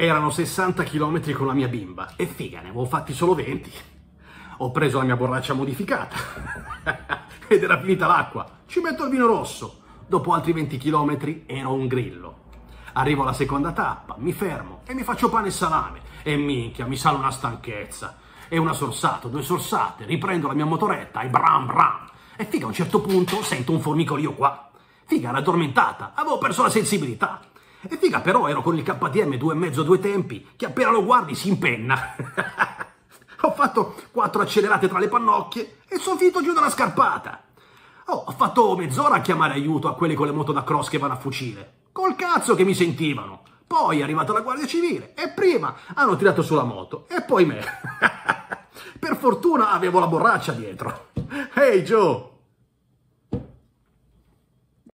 Erano 60 km con la mia bimba e figa, ne avevo fatti solo 20. Ho preso la mia borraccia modificata ed era finita l'acqua. Ci metto il vino rosso. Dopo altri 20 km ero un grillo. Arrivo alla seconda tappa, mi fermo e mi faccio pane e salame. E minchia, mi sale una stanchezza. E una sorsata, 2 sorsate, riprendo la mia motoretta e bram bram. E figa, a un certo punto sento un formicolio qua. Figa, era addormentata, avevo perso la sensibilità. E figa, però ero con il KTM 2,5 2 tempi, che appena lo guardi si impenna. Ho fatto 4 accelerate tra le pannocchie e sono finito giù dalla scarpata. Oh, ho fatto mezz'ora a chiamare aiuto a quelli con le moto da cross che vanno a fucile. Col cazzo che mi sentivano. Poi è arrivata la Guardia Civile e prima hanno tirato sulla moto e poi me. Per fortuna avevo la borraccia dietro. Hey Joe!